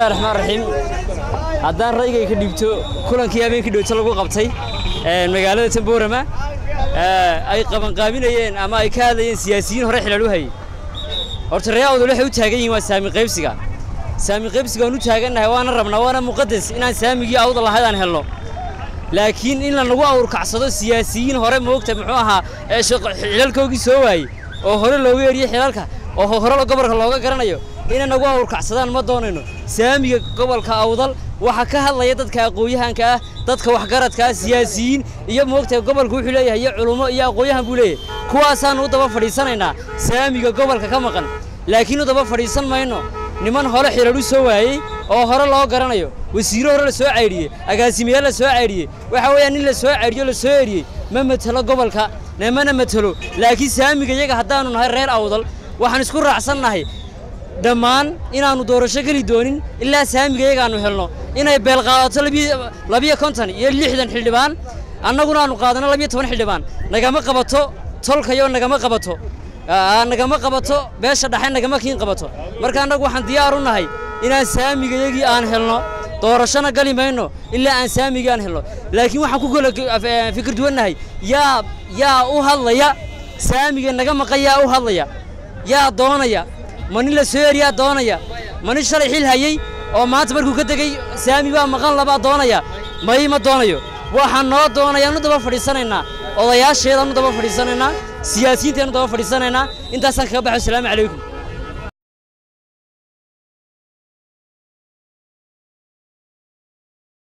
الرحمن الرحيم haddaan ra'yigay ka dhigto kulankii habeenkii dhowto lagu qabtay magaalada Tamboorama ay qaban qaabinayeen ama ay ka hadlayeen siyaasiyiin hore xilal u hayay horta reeyadu waxay u taagan yihiin waa saami qaybsiga uu taaganahay waana rabnaa waana muqaddas inaan saamigii awda lahaydaan helno laakiin in la nagu awrkacsado siyaasiyiin hore moogta muxuu ahaa xilalkoogii soo waayay oo hore looga yeeriyay xilalka oo hore gobolka looga garanayo inay nagu awrkacsadaan ma doonayno saamiga gobolka awdal waxa ka hadlaya dadka aqooyahanka ah dadka wax garadka siyaasiyiin iyo moogta gobolku wuxuu leeyahay culumo iyo aqooyahan buu leeyahay kuwaasaan u daba fadhiisanaynaa saamiga gobolka ka maqan laakiin u daba fadhiisan mayno niman hore xilal u soo waayay oo hore loo garanayo wasiiro hore la soo cayriyay agaasimayaal la soo cayriyay waxa weeyaan in la soo cayriyo la soo eriyay ma matalo gobolka neemana matalo laakiin saamiga iyaga haddaanu nahay reer awdal waxaan isku raacsannahay dhammaan inaanu doorasho gali doonin ilaa saamiga iyaga aanu helno inay beel qaadato 250 iyo 60 xildhibaan annaguna aanu qaadano 12 xildhibaan nagama qabato tolkayo nagama qabato beesha dhaxay nagama kiin qabato marka annagu waxaan diyaar u nahay inaan saamiga iyagii aan helno doorashana gali mayno ilaa aan saamiga aan helno laakiin waxaan ku kala fikir duwanahay yaa u hadlaya saamiga naga maqaya u hadlaya yaa doonaya mani la soo yariya doonaya mani shalay xil hayay oo maanta markuu ka tagay saami baa maqan laba doonaya ma doonayo waxaan noo doonayaan daba fadhiisanaynaa odayaasheedana daba fadhiisanaynaa siyaasiyiinteena daba fadhiisanaynaa intaasaan kaga baxo salaamu calaykum